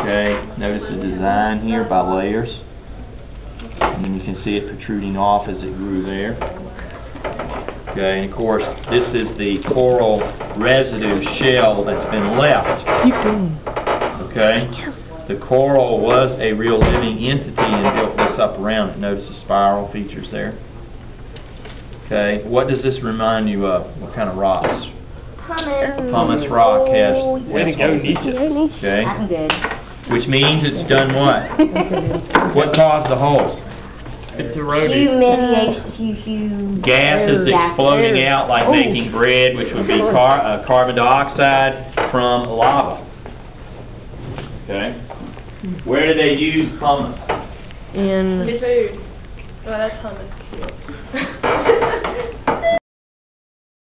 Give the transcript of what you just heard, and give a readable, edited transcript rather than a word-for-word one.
Okay, notice the design here by layers. And then you can see it protruding off as it grew there. Okay, and of course, this is the coral residue shell that's been left. Okay, the coral was a real living entity and built this up around it. Notice the spiral features there. Okay, what does this remind you of? What kind of rocks? Pumice rock has. Way to go, Nisha. Okay, I'm good. which means it's done what? What caused the hole? It's eroded. Gases exploding out like making bread, which would be carbon dioxide from lava. Okay. Where do they use pumice? In The food. Oh, that's hummus.